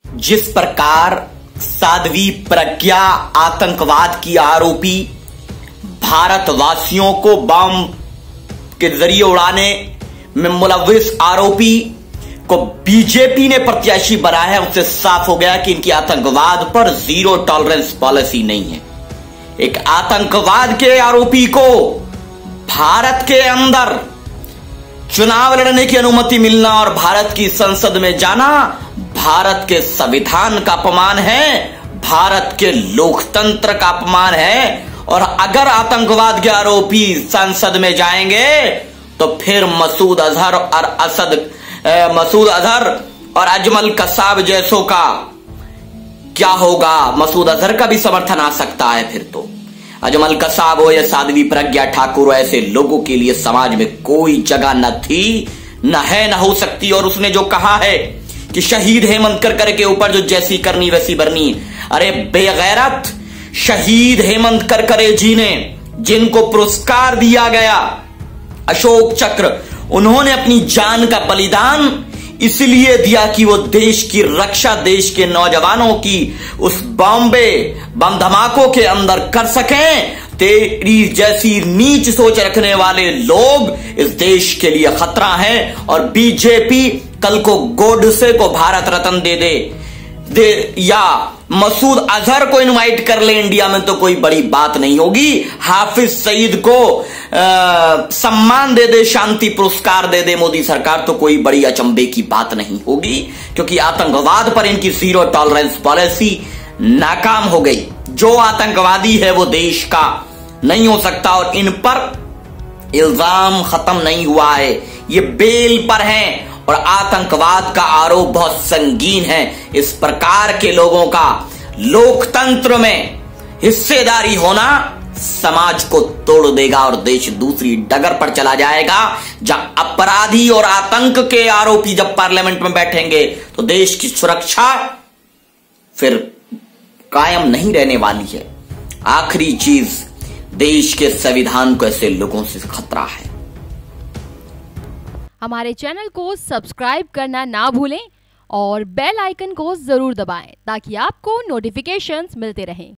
जिस प्रकार साध्वी प्रज्ञा आतंकवाद की आरोपी भारतवासियों को बम के जरिए उड़ाने में मुलव्विस आरोपी को बीजेपी ने प्रत्याशी बनाया है, उससे साफ हो गया कि इनकी आतंकवाद पर जीरो टॉलरेंस पॉलिसी नहीं है। एक आतंकवाद के आरोपी को भारत के अंदर चुनाव लड़ने की अनुमति मिलना और भारत की संसद में जाना भारत के संविधान का अपमान है, भारत के लोकतंत्र का अपमान है। और अगर आतंकवाद के आरोपी संसद में जाएंगे तो फिर मसूद अजहर और अजमल कसाब जैसों का क्या होगा? मसूद अजहर का भी समर्थन आ सकता है। फिर तो अजमल कसाब हो या साध्वी प्रज्ञा ठाकुर हो, ऐसे लोगों के लिए समाज में कोई जगह न थी, न है, न हो सकती। और उसने जो कहा है कि शहीद हेमंत करकर के ऊपर जो जैसी करनी वैसी बरनी, अरे बेगैरत, शहीद हेमंत करकरे जी ने, जिनको पुरस्कार दिया गया अशोक चक्र, उन्होंने अपनी जान का बलिदान इसलिए दिया कि वो देश की रक्षा, देश के नौजवानों की उस बॉम्बे बम धमाकों के अंदर कर सकें। तेरी जैसी नीच सोच रखने वाले लोग इस देश के लिए खतरा है। और बीजेपी कल को गोडसे को भारत रत्न दे या मसूद अजहर को इनवाइट कर ले इंडिया में तो कोई बड़ी बात नहीं होगी। हाफिज सईद को सम्मान दे, शांति पुरस्कार दे मोदी सरकार, तो कोई बड़ी अचंभे की बात नहीं होगी, क्योंकि आतंकवाद पर इनकी जीरो टॉलरेंस पॉलिसी नाकाम हो गई। जो आतंकवादी है वो देश का नहीं हो सकता और इन पर इल्जाम खत्म नहीं हुआ है, ये बेल पर हैं और आतंकवाद का आरोप बहुत संगीन है। इस प्रकार के लोगों का लोकतंत्र में हिस्सेदारी होना समाज को तोड़ देगा और देश दूसरी डगर पर चला जाएगा, जहां अपराधी और आतंक के आरोपी जब पार्लियामेंट में बैठेंगे तो देश की सुरक्षा फिर कायम नहीं रहने वाली है। आखिरी चीज, देश के संविधान को ऐसे लोगों से खतरा है। हमारे चैनल को सब्सक्राइब करना ना भूलें और बेल आइकन को जरूर दबाएं ताकि आपको नोटिफिकेशंस मिलते रहें।